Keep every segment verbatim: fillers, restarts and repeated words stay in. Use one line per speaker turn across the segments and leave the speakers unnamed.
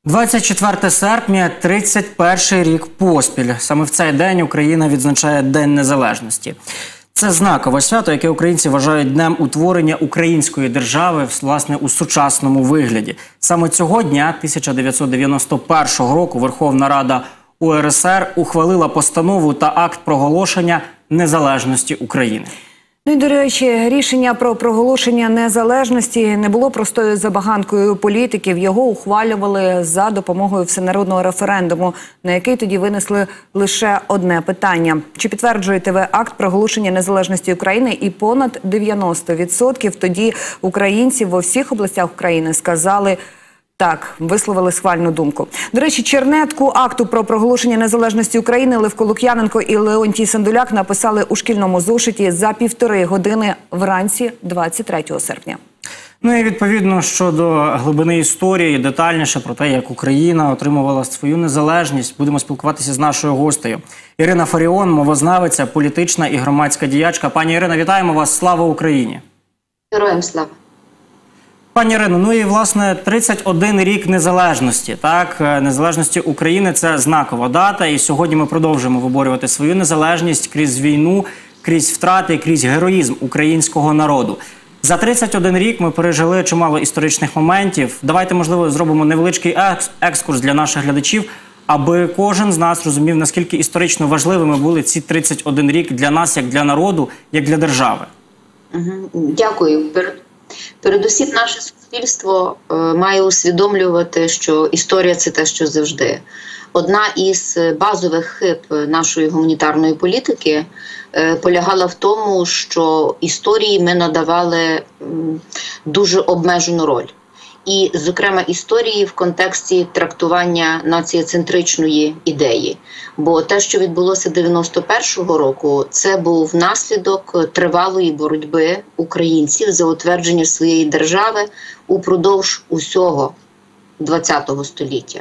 двадцять четверте серпня, тридцять перший рік поспіль. Саме в цей день Україна відзначає День Незалежності. Це знакове свято, яке українці вважають днем утворення української держави, власне, у сучасному вигляді. Саме цього дня, тисяча дев'ятсот дев'яносто першого року, Верховна Рада У Ер Ес Ер ухвалила постанову та акт проголошення незалежності України.
Ну і, до речі, рішення про проголошення незалежності не було простою забаганкою політиків. Його ухвалювали за допомогою всенародного референдуму, на який тоді винесли лише одне питання. Чи підтверджуєте ви акт проголошення незалежності України? І понад дев'яносто відсотків тоді українців во всіх областях України сказали так, висловили схвальну думку. До речі, чернетку акту про проголошення незалежності України Левко Лук'яненко і Леонтій Сандуляк написали у шкільному зошиті за півтори години вранці двадцять третього серпня.
Ну і відповідно щодо глибини історії, детальніше про те, як Україна отримувала свою незалежність, будемо спілкуватися з нашою гостею. Ірина Фаріон, мовознавиця, політична і громадська діячка. Пані Ірино, вітаємо вас. Слава Україні!
Героям слава!
Пані Ірино, ну і, власне, тридцять один рік незалежності, так? Незалежності України – це знакова дата, і сьогодні ми продовжуємо виборювати свою незалежність крізь війну, крізь втрати, крізь героїзм українського народу. За тридцять один рік ми пережили чимало історичних моментів. Давайте, можливо, зробимо невеличкий екскурс для наших глядачів, аби кожен з нас розумів, наскільки історично важливими були ці тридцять один рік для нас, як для народу, як для держави.
Дякую. Передусім, наше суспільство е, має усвідомлювати, що історія – це те, що завжди. Одна із базових хиб нашої гуманітарної політики е, полягала в тому, що історії ми надавали м, дуже обмежену роль. І, зокрема, історії в контексті трактування націоцентричної ідеї. Бо те, що відбулося дев'яносто першого року, це був наслідок тривалої боротьби українців за утвердження своєї держави упродовж усього ХХ століття.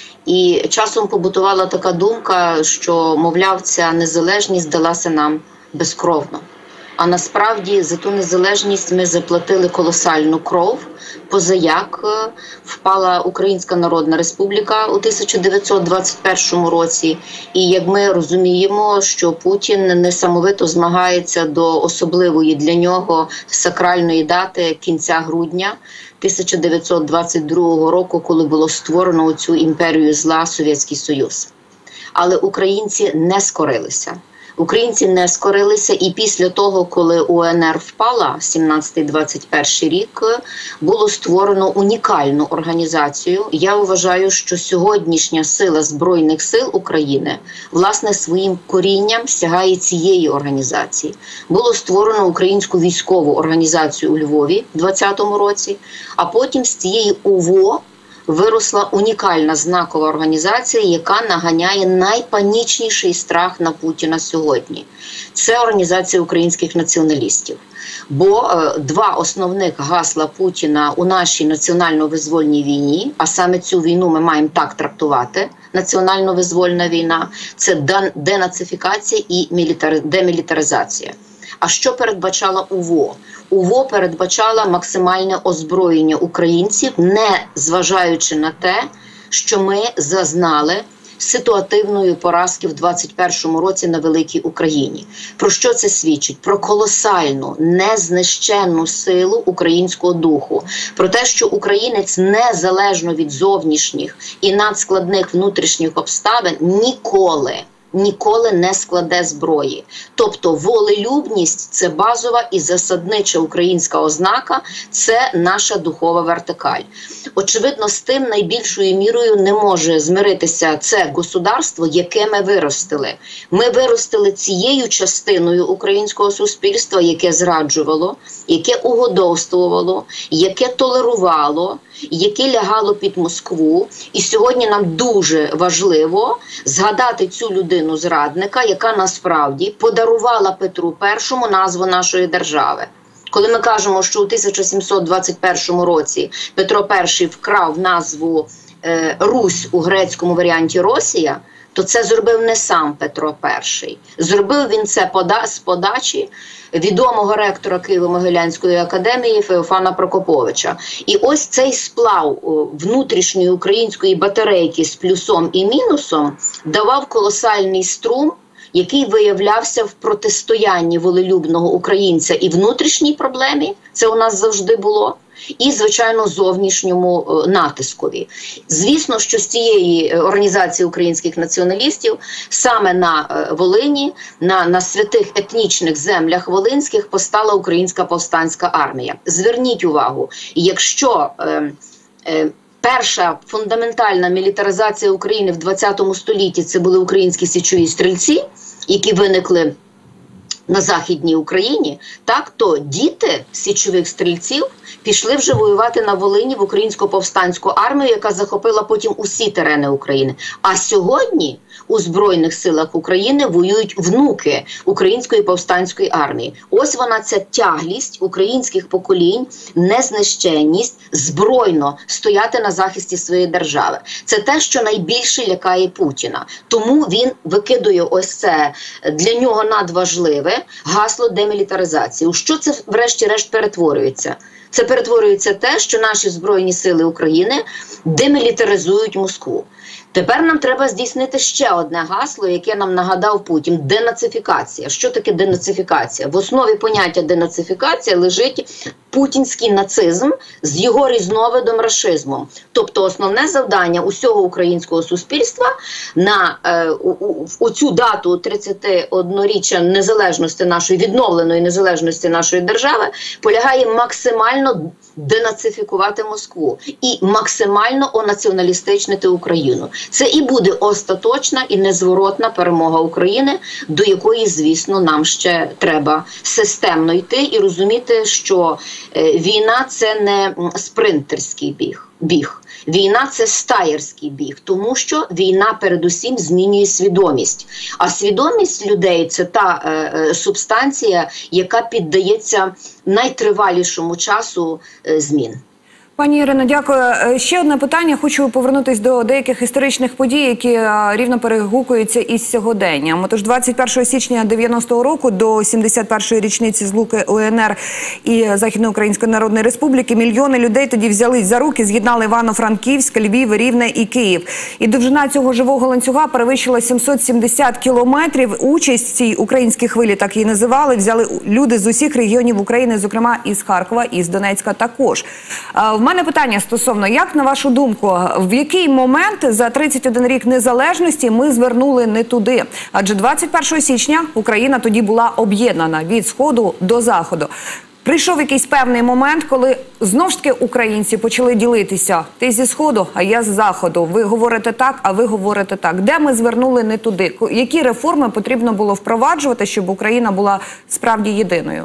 І часом побутувала така думка, що, мовляв, ця незалежність далася нам безкровно. А насправді за ту незалежність ми заплатили колосальну кров, позаяк впала Українська Народна Республіка у тисяча дев'ятсот двадцять першому році. І як ми розуміємо, що Путін несамовито змагається до особливої для нього сакральної дати кінця грудня тисяча дев'ятсот двадцять другого року, коли було створено цю імперію зла Совєтський Союз. Але українці не скорилися. Українці не скорилися, і після того, коли У Ен Ер впала, сімнадцятий двадцять перший рік, було створено унікальну організацію. Я вважаю, що сьогоднішня сила Збройних сил України, власне, своїм корінням сягає цієї організації. Було створено Українську військову організацію у Львові в двадцятому році, а потім з цієї У В О виросла унікальна знакова організація, яка наганяє найпанічніший страх на Путіна сьогодні. Це Організація українських націоналістів. Бо е, два основних гасла Путіна у нашій національно-визвольній війні, а саме цю війну ми маємо так трактувати, національно-визвольна війна, це денацифікація і мілітар... демілітаризація. А що передбачала У В О? У В О передбачала максимальне озброєння українців, не зважаючи на те, що ми зазнали ситуативної поразки в двадцять першому році на Великій Україні. Про що це свідчить? Про колосальну, незнищенну силу українського духу. Про те, що українець незалежно від зовнішніх і надскладних внутрішніх обставин ніколи ніколи не складе зброї. Тобто волелюбність – це базова і засаднича українська ознака, це наша духова вертикаль. Очевидно, з тим найбільшою мірою не може змиритися це государство, яке ми виростили. Ми виростили цією частиною українського суспільства, яке зраджувало, яке угодовствувало, яке толерувало, яке лягало під Москву. І сьогодні нам дуже важливо згадати цю людину зрадника, яка насправді подарувала Петру Першому назву нашої держави. Коли ми кажемо, що у тисяча сімсот двадцять першому році Петро Перший вкрав назву е, Русь у грецькому варіанті Росія, то це зробив не сам Петро І. Зробив він це пода з подачі відомого ректора Києво-Могилянської академії Феофана Прокоповича. І ось цей сплав внутрішньої української батарейки з плюсом і мінусом давав колосальний струм, який виявлявся в протистоянні волелюбного українця і внутрішній проблемі, це у нас завжди було, і, звичайно, зовнішньому натискові. Звісно, що з цієї організації українських націоналістів саме на Волині, на, на святих етнічних землях волинських постала Українська повстанська армія. Зверніть увагу, якщо е, е, перша фундаментальна мілітаризація України в двадцятому столітті – це були українські січові стрільці, які виникли на Західній Україні, так, то діти січових стрільців пішли вже воювати на Волині в Українську повстанську армію, яка захопила потім усі терени України. А сьогодні у Збройних силах України воюють внуки Української повстанської армії. Ось вона, ця тяглість українських поколінь, незнищенність, збройно стояти на захисті своєї держави. Це те, що найбільше лякає Путіна. Тому він викидує ось це для нього надважливе гасло демілітаризації. У що це врешті-решт перетворюється? Це перетворюється те, що наші Збройні сили України демілітаризують Москву. Тепер нам треба здійснити ще одне гасло, яке нам нагадав Путін – денацифікація. Що таке денацифікація? В основі поняття денацифікація лежить путінський нацизм з його різновидом рашизмом. Тобто основне завдання усього українського суспільства на е, у, у, у цю дату тридцятиодноріччя незалежності нашої, відновленої незалежності нашої держави, полягає максимально денацифікувати Москву і максимально онаціоналістичнити Україну. Це і буде остаточна і незворотна перемога України, до якої, звісно, нам ще треба системно йти і розуміти, що е, війна – це не спринтерський біг. біг. Війна – це стаєрський біг, тому що війна передусім змінює свідомість. А свідомість людей – це та е, субстанція, яка піддається найтривалішому часу е, змін.
Пані Ірино, дякую. Ще одне питання. Хочу повернутися до деяких історичних подій, які рівно перегукуються із сьогоденням. Отож, двадцять першого січня дев'яностого року до сімдесят першої річниці злуки УНР і Західноукраїнської Народної Республіки мільйони людей тоді взялись за руки, з'єднали Івано-Франківськ, Львів, Рівне і Київ. І довжина цього живого ланцюга перевищила сімсот сімдесят кілометрів. Участь в цій українській хвилі, так її називали, взяли люди з усіх регіонів України, зокрема із Харкова, і з Донецька також. В мене питання стосовно, як на вашу думку, в який момент за тридцять один рік незалежності ми звернули не туди? Адже двадцять першого січня Україна тоді була об'єднана від Сходу до Заходу. Прийшов якийсь певний момент, коли знов ж таки українці почали ділитися. Ти зі Сходу, а я з Заходу. Ви говорите так, а ви говорите так. Де ми звернули не туди? Які реформи потрібно було впроваджувати, щоб Україна була справді єдиною?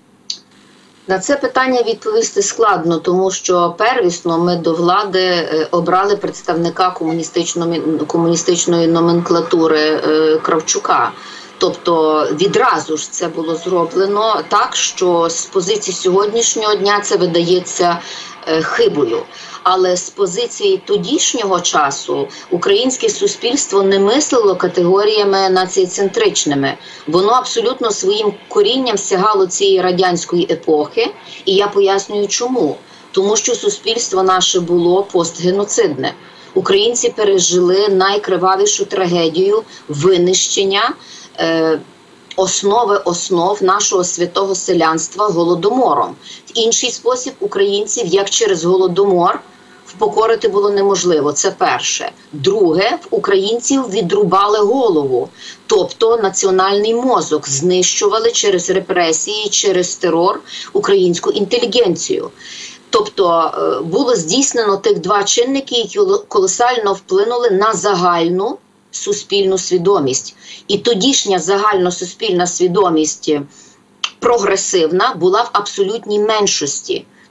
На це питання відповісти складно, тому що первісно ми до влади обрали представника комуністичної, комуністичної номенклатури Кравчука. Тобто відразу ж це було зроблено так, що з позиції сьогоднішнього дня це видається хибою. Але з позиції тодішнього часу українське суспільство не мислило категоріями націєцентричними. Воно абсолютно своїм корінням сягало цієї радянської епохи. І я пояснюю чому. Тому що суспільство наше було постгеноцидне. Українці пережили найкривавішу трагедію винищення е, основи основ нашого святого селянства голодомором. В інший спосіб українців, як через голодомор, впокорити було неможливо. Це перше. Друге, в українців відрубали голову. Тобто національний мозок знищували через репресії, через терор українську інтелігенцію. Тобто було здійснено тих два чинники, які колосально вплинули на загальну суспільну свідомість. І тодішня загальносуспільна свідомість прогресивна була в абсолютній меншості.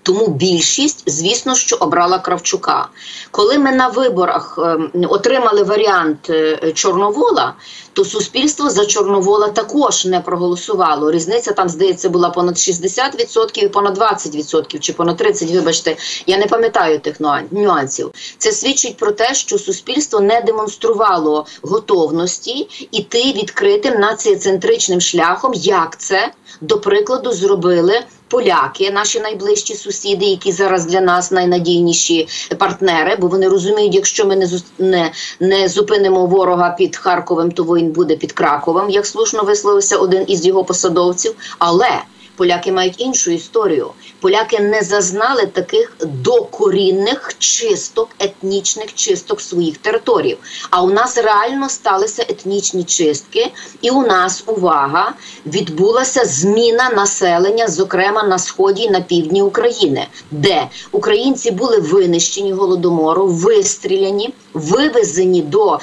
Тому більшість, звісно, що обрала Кравчука. Коли ми на виборах е, отримали варіант е, Чорновола, то суспільство за Чорновола також не проголосувало. Різниця там, здається, була понад шістдесят відсотків і понад двадцять відсотків, чи понад тридцять відсотків, вибачте, я не пам'ятаю тих нюансів. Це свідчить про те, що суспільство не демонструвало готовності йти відкритим націоцентричним шляхом, як це, до прикладу, зробили поляки, наші найближчі сусіди, які зараз для нас найнадійніші партнери, бо вони розуміють, якщо ми не, не, не зупинимо ворога під Харковом, то він буде під Краковом, як слушно висловився один із його посадовців. Але поляки мають іншу історію. Поляки не зазнали таких докорінних чисток, етнічних чисток своїх територій. А у нас реально сталися етнічні чистки, і у нас, увага, відбулася зміна населення, зокрема на сході і на півдні України, де українці були винищені Голодомору, вистріляні, вивезені до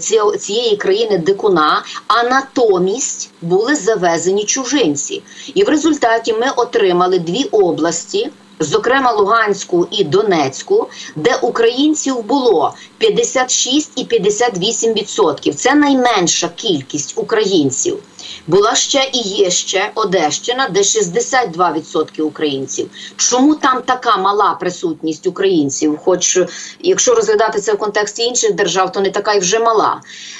цієї країни дикуна, а натомість були завезені чужинці. І в результаті ми отримали дві області, зокрема Луганську і Донецьку, де українців було п'ятдесят шість і п'ятдесят вісім відсотків. Це найменша кількість українців. Була ще і є ще Одещина, де шістдесят два відсотки українців. Чому там така мала присутність українців? Хоч, якщо розглядати це в контексті інших держав, то не така й вже мала.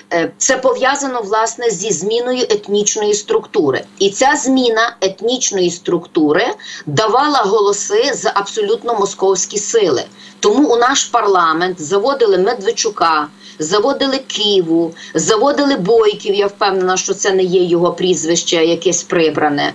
Це пов'язано, власне, зі зміною етнічної структури. І ця зміна етнічної структури давала голоси за абсолютно московські сили. Тому у наш парламент заводили Медведчука, заводили Киву, заводили Бойків, я впевнена, що це не є його прізвище якесь прибране.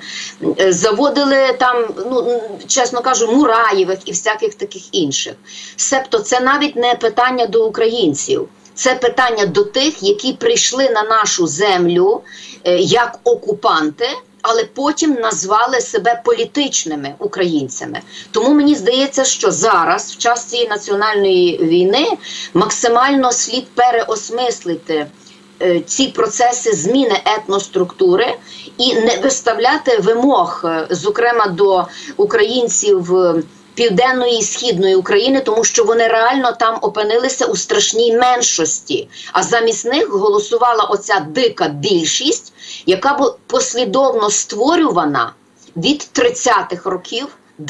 Заводили там, ну, чесно кажу, Мураєвих і всяких таких інших. Себто це навіть не питання до українців. Це питання до тих, які прийшли на нашу землю е, як окупанти, але потім назвали себе політичними українцями. Тому мені здається, що зараз, в час цієї національної війни, максимально слід переосмислити е, ці процеси зміни етноструктури і не виставляти вимог, е, зокрема до українців е, Південної і Східної України, тому що вони реально там опинилися у страшній меншості. А замість них голосувала оця дика більшість, яка була послідовно створювана від тридцятих років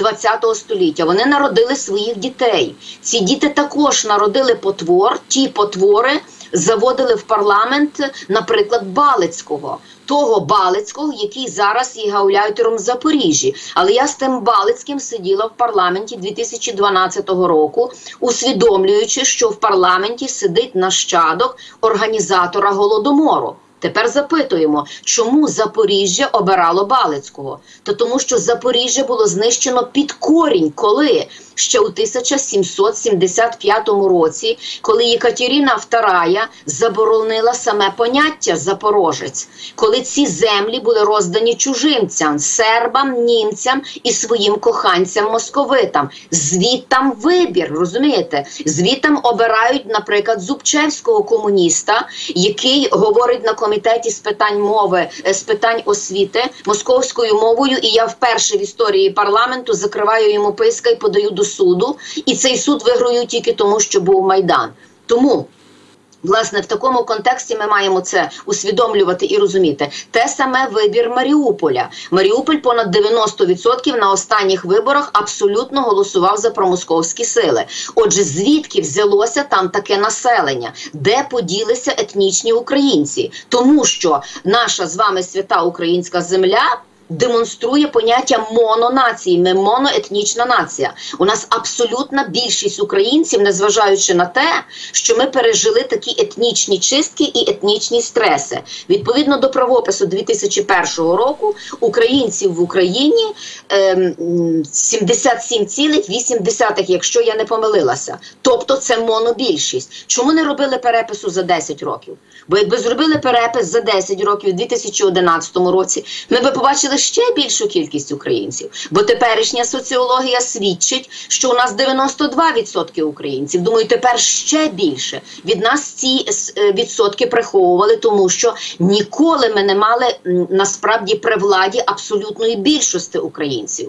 ХХ століття. Вони народили своїх дітей. Ці діти також народили потвор, ті потвори заводили в парламент, наприклад, Балицького. Того Балицького, який зараз є гауляйтером в Запоріжжі. Але я з тим Балицьким сиділа в парламенті дві тисячі дванадцятого року, усвідомлюючи, що в парламенті сидить нащадок організатора Голодомору. Тепер запитуємо, чому Запоріжжя обирало Балицького? Та тому, що Запоріжжя було знищено під корінь, коли? Ще у тисяча сімсот сімдесят п'ятому році, коли Єкатерина вторая заборонила саме поняття «запорожець», коли ці землі були роздані чужинцям, сербам, німцям і своїм коханцям-московитам. Звідтам вибір, розумієте? Звідтам обирають, наприклад, Зубчевського комуніста, який говорить на комітеті з питань мови, з питань освіти московською мовою, і я вперше в історії парламенту закриваю йому писка і подаю до суду, і цей суд виграю тільки тому, що був Майдан. Тому, власне, в такому контексті ми маємо це усвідомлювати і розуміти. Те саме вибір Маріуполя. Маріуполь понад дев'яносто відсотків на останніх виборах абсолютно голосував за промосковські сили. Отже, звідки взялося там таке населення? Де поділися етнічні українці? Тому що наша з вами свята українська земля демонструє поняття мононації, ми моноетнічна нація. У нас абсолютна більшість українців, незважаючи на те, що ми пережили такі етнічні чистки і етнічні стреси. Відповідно до правопису дві тисячі першого року, українців в Україні е, сімдесят сім цілих вісім десятих, якщо я не помилилася. Тобто це монобільшість. Чому не робили перепису за десять років? Бо якби зробили перепис за десять років у дві тисячі одинадцятому році, ми би побачили ще більшу кількість українців. Бо теперішня соціологія свідчить, що у нас дев'яносто два відсотки українців. Думаю, тепер ще більше. Від нас ці відсотки приховували, тому що ніколи ми не мали насправді при владі абсолютної більшості українців.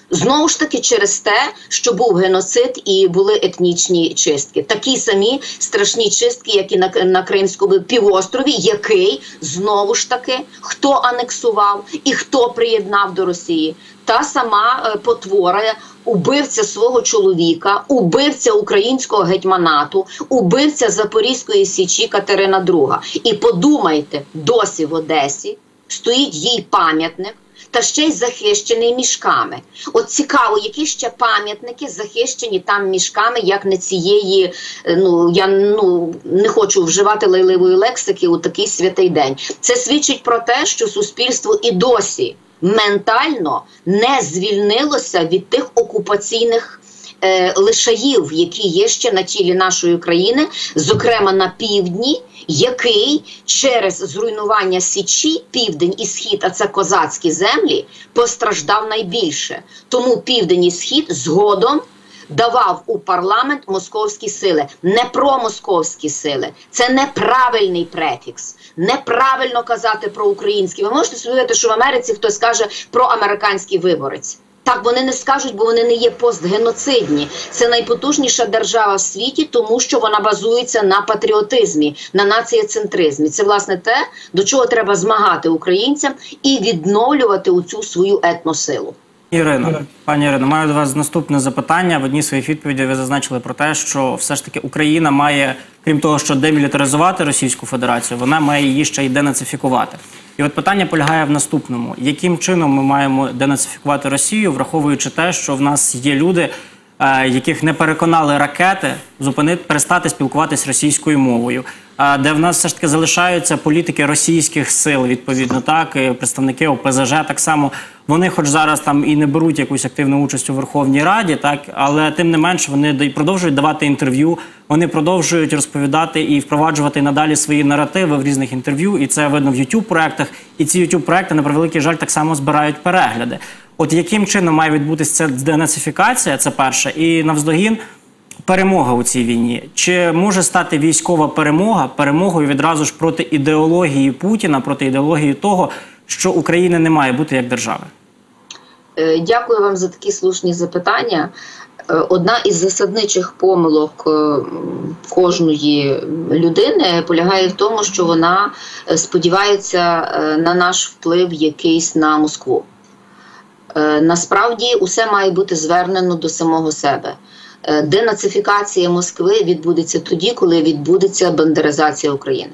Знову ж таки через те, що був геноцид і були етнічні чистки. Такі самі страшні чистки, як і на, на Кримському півострові, який, знову ж таки, хто анексував і хто приєднав до Росії. Та сама е, потвора, убивця свого чоловіка, убивця українського гетьманату, убивця Запорізької Січі Катерина Друга. І подумайте, досі в Одесі стоїть їй пам'ятник, та ще й захищений мішками. От цікаво, які ще пам'ятники захищені там мішками, як не цієї, ну, я ну, не хочу вживати лайливої лексики у такий святий день. Це свідчить про те, що суспільство і досі ментально не звільнилося від тих окупаційних е, лишаїв, які є ще на тілі нашої країни, зокрема на півдні, який через зруйнування Січі, південь і схід, а це козацькі землі, постраждав найбільше. Тому південь і схід згодом давав у парламент московські сили. Не промосковські сили. Це неправильний префікс. Неправильно казати про українські. Ви можете собі уявити, що в Америці хтось каже про американський виборець. Так, вони не скажуть, бо вони не є постгеноцидні. Це найпотужніша держава в світі, тому що вона базується на патріотизмі, на націєцентризмі. Це, власне, те, до чого треба змагати українцям і відновлювати оцю свою етносилу.
Ірино, пані Ірино, маю до вас наступне запитання. В одній з своїх відповідей ви зазначили про те, що все ж таки Україна має, крім того, що демілітаризувати Російську Федерацію, вона має її ще й денацифікувати. І от питання полягає в наступному. Яким чином ми маємо денацифікувати Росію, враховуючи те, що в нас є люди, е, яких не переконали ракети зупинити, перестати спілкуватись російською мовою, е, де в нас все ж таки залишаються політики російських сил, відповідно, так, і представники О Пе Зе Же так само. Вони хоч зараз там і не беруть якусь активну участь у Верховній Раді, так, але тим не менше вони продовжують давати інтерв'ю, вони продовжують розповідати і впроваджувати надалі свої наративи в різних інтерв'ю, і це видно в ютуб-проектах, і ці ютуб-проекти, на превеликий жаль, так само збирають перегляди. От яким чином має відбутися ця денацифікація, це перше, і навздогін перемога у цій війні? Чи може стати військова перемога перемогою відразу ж проти ідеології Путіна, проти ідеології того, що України не має бути як держави?
Дякую вам за такі слушні запитання. Одна із засадничих помилок кожної людини полягає в тому, що вона сподівається на наш вплив якийсь на Москву. Насправді, усе має бути звернено до самого себе. Денацифікація Москви відбудеться тоді, коли відбудеться бандеризація України.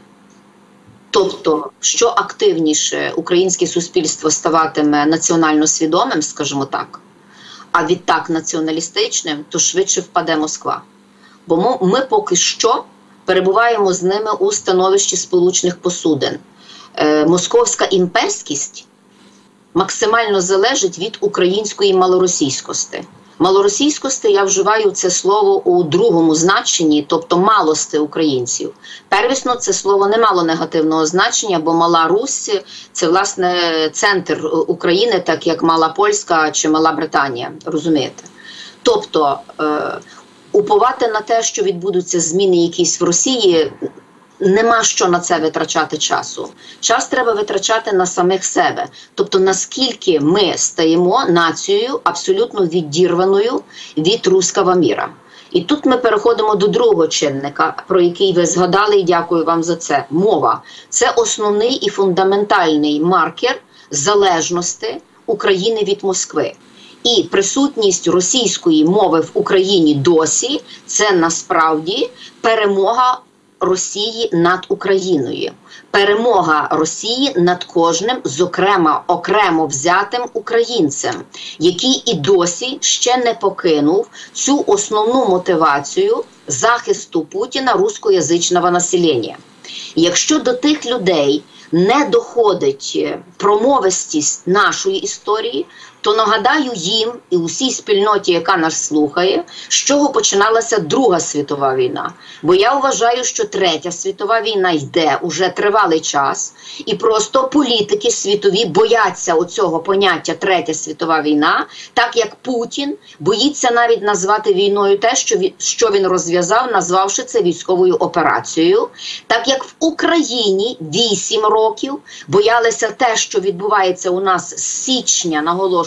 Тобто, що активніше українське суспільство ставатиме національно свідомим, скажімо так, а відтак націоналістичним, то швидше впаде Москва. Бо ми, ми поки що перебуваємо з ними у становищі сполучних посудин. Е, московська імперськість максимально залежить від української малоросійськості. Малоросійськості я вживаю це слово у другому значенні, тобто малости українців. Первісно, це слово не мало негативного значення, бо Мала Русь – це, власне, центр України, так як Мала Польська чи Мала Британія, розумієте? Тобто, е, уповати на те, що відбудуться зміни якісь в Росії, нема що на це витрачати часу. Час треба витрачати на самих себе. Тобто, наскільки ми стаємо нацією абсолютно відірваною від руського міра. І тут ми переходимо до другого чинника, про який ви згадали, і дякую вам за це. Мова. Це основний і фундаментальний маркер залежності України від Москви. І присутність російської мови в Україні досі – це насправді перемога Росії над Україною. Перемога Росії над кожним, зокрема, окремо взятим українцем, який і досі ще не покинув цю основну мотивацію захисту Путіна рускоязичного населення. Якщо до тих людей не доходить промовистість нашої історії, то нагадаю їм і усій спільноті, яка нас слухає, з чого починалася Друга світова війна. Бо я вважаю, що Третя світова війна йде уже тривалий час, і просто політики світові бояться оцього поняття Третя світова війна, так як Путін боїться навіть назвати війною те, що він, що він розв'язав, назвавши це військовою операцією, так як в Україні вісім років боялися те, що відбувається у нас з січня, наголошую,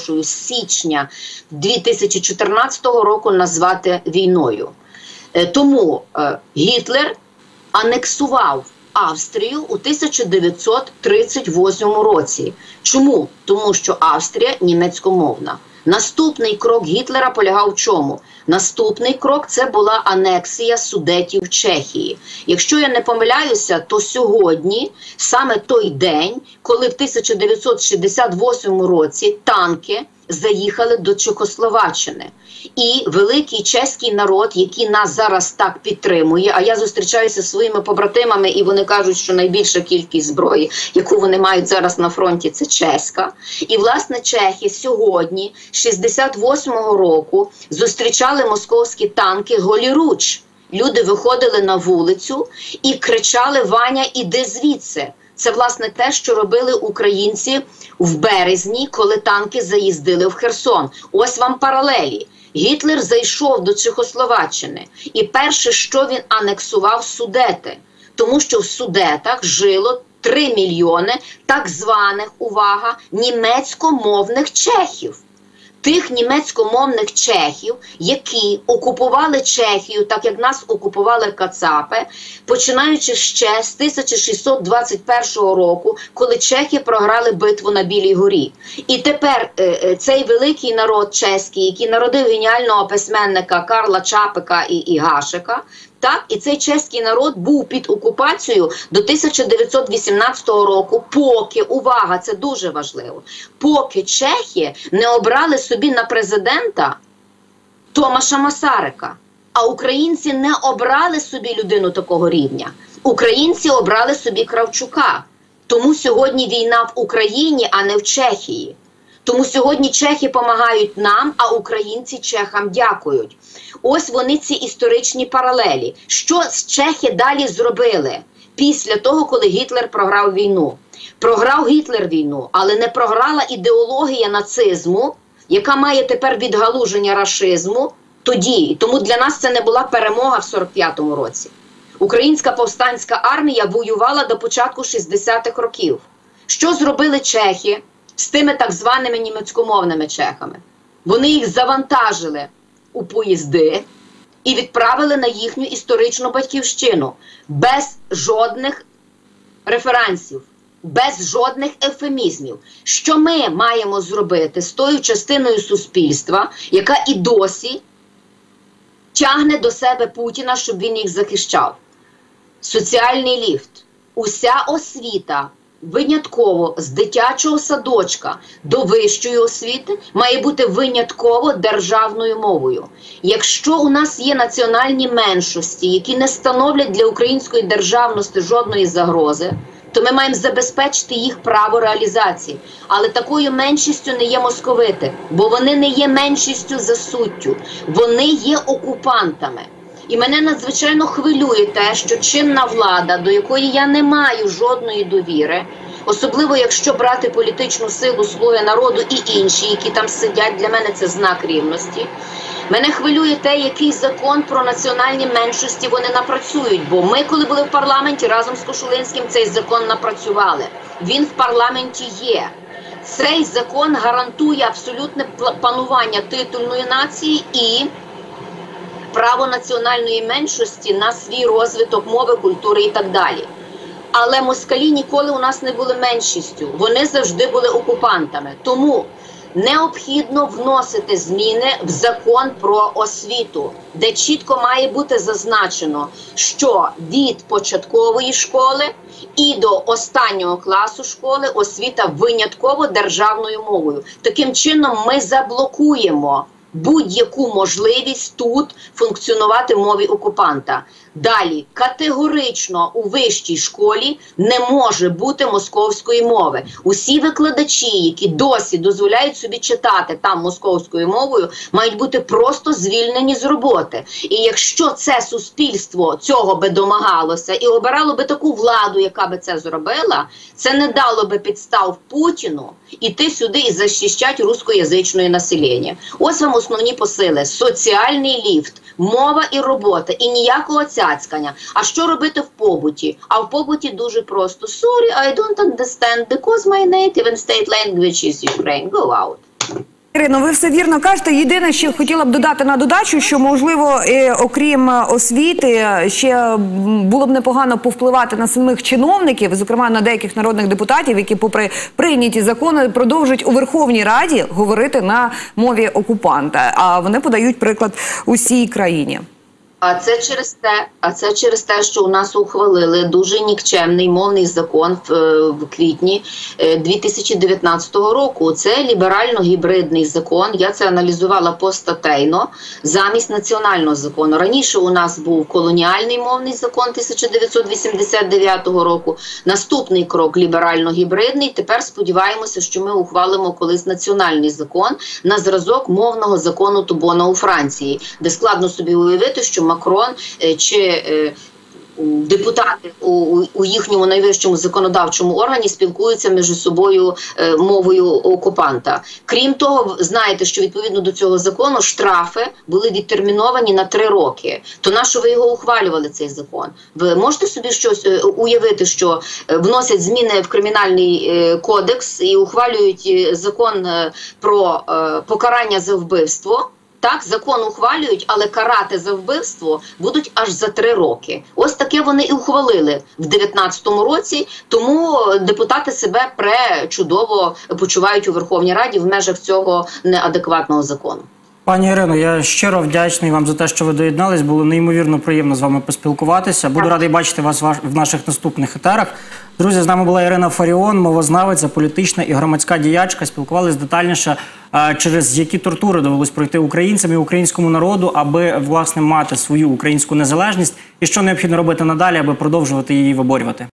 перепрошую, з січня дві тисячі чотирнадцятого року назвати війною. Тому Гітлер анексував Австрію у тисяча дев'ятсот тридцять восьмому році. Чому? Тому що Австрія німецькомовна. Наступний крок Гітлера полягав в чому? Наступний крок – це була анексія Судетів Чехії. Якщо я не помиляюся, то сьогодні, саме той день, коли в тисяча дев'ятсот шістдесят восьмому році танки заїхали до Чехословаччини. І великий чеський народ, який нас зараз так підтримує, а я зустрічаюся зі своїми побратимами, і вони кажуть, що найбільша кількість зброї, яку вони мають зараз на фронті, це чеська. І, власне, чехи сьогодні, шістдесят восьмого року, зустрічали московські танки голіруч. Люди виходили на вулицю і кричали: «Ваня, іди звідси!» Це, власне, те, що робили українці в березні, коли танки заїздили в Херсон. Ось вам паралелі. Гітлер зайшов до Чехословаччини, і перше, що він анексував – Судети. Тому що в Судетах жило три мільйони так званих, увага, німецькомовних чехів. Тих німецькомовних чехів, які окупували Чехію, так як нас окупували кацапи, починаючи ще з тисяча шістсот двадцять першого року, коли чехи програли битву на Білій горі. І тепер е, цей великий народ чеський, який народив геніального письменника Карла Чапика і, і Гашика, так, і цей чеський народ був під окупацією до тисяча дев'ятсот вісімнадцятого року, поки, увага, це дуже важливо, поки чехи не обрали собі на президента Томаша Масарика. А українці не обрали собі людину такого рівня. Українці обрали собі Кравчука. Тому сьогодні війна в Україні, а не в Чехії. Тому сьогодні чехи допомагають нам, а українці чехам дякують. Ось вони, ці історичні паралелі. Що чехи далі зробили після того, коли Гітлер програв війну? Програв Гітлер війну, але не програла ідеологія нацизму, яка має тепер відгалуження рашизму тоді. Тому для нас це не була перемога в сорок п'ятому році. Українська повстанська армія воювала до початку шістдесятих років. Що зробили чехи з тими так званими німецькомовними чехами? Вони їх завантажили у поїзди і відправили на їхню історичну батьківщину без жодних реферансів, без жодних ефемізмів. Що ми маємо зробити з тою частиною суспільства, яка і досі тягне до себе Путіна, щоб він їх захищав? Соціальний ліфт. Уся освіта, винятково з дитячого садочка до вищої освіти, має бути винятково державною мовою. Якщо у нас є національні меншості, які не становлять для української державності жодної загрози, то ми маємо забезпечити їх право реалізації. Але такою меншістю не є московити, бо вони не є меншістю за суттю, вони є окупантами. І мене надзвичайно хвилює те, що чинна влада, до якої я не маю жодної довіри, особливо якщо брати політичну силу «Слуги народу» і інші, які там сидять, для мене це знак рівності. Мене хвилює те, який закон про національні меншості вони напрацюють, бо ми, коли були в парламенті, разом з Кошулинським цей закон напрацювали. Він в парламенті є. Цей закон гарантує абсолютне панування титульної нації і право національної меншості на свій розвиток мови, культури і так далі. Але москалі ніколи у нас не були меншістю, вони завжди були окупантами. Тому необхідно вносити зміни в закон про освіту, де чітко має бути зазначено, що від початкової школи і до останнього класу школи освіта винятково державною мовою. Таким чином ми заблокуємо будь-яку можливість тут функціонувати мові окупанта. Далі, категорично у вищій школі не може бути московської мови. Усі викладачі, які досі дозволяють собі читати там московською мовою, мають бути просто звільнені з роботи. І якщо це суспільство цього би домагалося і обирало би таку владу, яка би це зробила, це не дало би підстав Путіну іти сюди і захищати рускоязичне населення. Ось вам основні посили. Соціальний ліфт, мова і робота, і ніякого цяцькання. А що робити в побуті? А в побуті дуже просто. Sorry, I don't understand, because my native and state language is Ukraine. Go out.
Ірино, ви все вірно кажете. Єдине, що хотіла б додати на додачу, що, можливо, і, окрім освіти, ще було б непогано повпливати на самих чиновників, зокрема на деяких народних депутатів, які, попри прийняті закони, продовжують у Верховній Раді говорити на мові окупанта. А вони подають приклад усій країні.
А це через те, а це через те, що у нас ухвалили дуже нікчемний мовний закон в, в квітні дві тисячі дев'ятнадцятого року. Це ліберально-гібридний закон. Я це аналізувала постатейно замість національного закону. Раніше у нас був колоніальний мовний закон тисяча дев'ятсот вісімдесят дев'ятого року. Наступний крок ліберально-гібридний. Тепер сподіваємося, що ми ухвалимо колись національний закон на зразок мовного закону Тубона у Франції, де складно собі уявити, що Макрон чи е, депутати у, у їхньому найвищому законодавчому органі спілкуються між собою е, мовою окупанта. Крім того, знаєте, що відповідно до цього закону штрафи були відтерміновані на три роки. То на що ви його ухвалювали, цей закон? Ви можете собі щось е, уявити, що е, вносять зміни в кримінальний е, кодекс і ухвалюють е, закон е, про е, покарання за вбивство? Так, закон ухвалюють, але карати за вбивство будуть аж за три роки. Ось таке вони і ухвалили в дев'ятнадцятому році, тому депутати себе пречудово почувають у Верховній Раді в межах цього неадекватного закону.
Пані Ірино, я щиро вдячний вам за те, що ви доєднались. Було неймовірно приємно з вами поспілкуватися. Буду радий бачити вас в наших наступних етерах. Друзі, з нами була Ірина Фаріон, мовознавиця, політична і громадська діячка. Спілкувалися детальніше, через які тортури довелось пройти українцям і українському народу, аби, власне, мати свою українську незалежність і що необхідно робити надалі, аби продовжувати її виборювати.